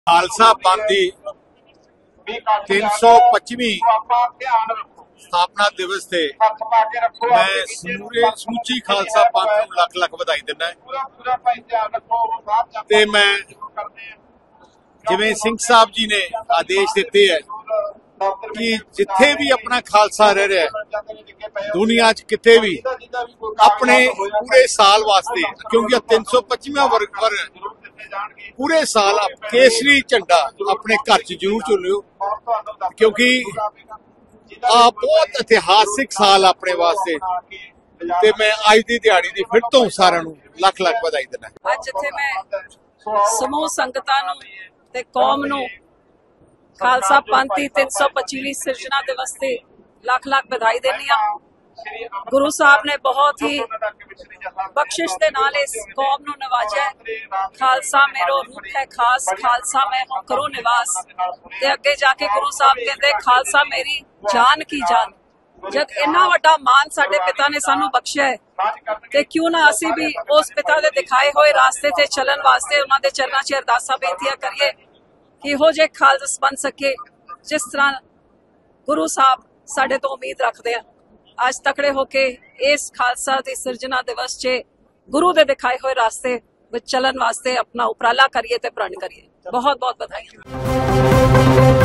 खालसा पंथ की 325वीं स्थापना दिवस से मैं समूची खालसा पंथ को लख लख बधाई दिना। ते मैं जिवें सिंह साहब जी ने आदेश दिते है कि जिथे भी अपना खालसा रह रहा है दुनिया च किते भी अपने पूरे साल वास्ते, क्योंकि 325वां वर्ग पूरे साल केसरी झंडा अपने घर च जरूर झुलियो, क्योंकि बहुत इतिहासिक साल अपने वास्ते। ते मैं अज की दिहाड़ी की फिर तो सारिਆਂ ਨੂੰ लख लख बधाई देना। ਅੱਜ ਇੱਥੇ ਮੈਂ ਸਮੂਹ ਸੰਗਤਾਂ ਨੂੰ ਤੇ ਕੌਮ ਨੂੰ ਖਾਲਸਾ ਪੰਥ ਦੀ 325ਵੀਂ ਸਿਰਜਣਾ ਦਿਵਸ ਤੇ ਲੱਖ ਲੱਖ ਵਧਾਈ ਦਿੰਦੀ ਹਾਂ। ਗੁਰੂ ਸਾਹਿਬ ਨੇ ਬਹੁਤ ਹੀ ਬਖਸ਼ਿਸ਼ ਦੇ ਨਾਲ ਇਸ ਕੌਮ ਨੂੰ ਨਵਾਜਿਆ। ਖਾਲਸਾ ਮੇਰੋ ਰੂਪ ਹੈ ਖਾਸ, ਖਾਲਸਾ ਮੈਂ ਹੂੰ ਕਰੋ ਨਿਵਾਸ। ਤੇ ਅੱਗੇ ਜਾ ਕੇ ਗੁਰੂ ਸਾਹਿਬ ਕਹਿੰਦੇ ਖਾਲਸਾ ਮੇਰੀ ਜਾਨ ਕੀ ਜਾਨ। जब इन्ना वड्डा मान साडे पिता ने सानू बख्शिया है ते क्यों ना असी भी उस पिता दे दिखाए हुए रास्ते ते चलन वास्ते उन्हां दे चरनां च अरदासां बेनतियां करिए कि इहो जे खालस बन सके जिस तरह गुरु साहब साडे तो उम्मीद रखते हैं। अज तकड़े होके इस खालसा दी सिरजना दिवस च गुरु दे दिखाए हुए रास्ते विच चलन वास्ते अपना उपराला करिए ते प्रण करिए। बहुत बहुत बधाई।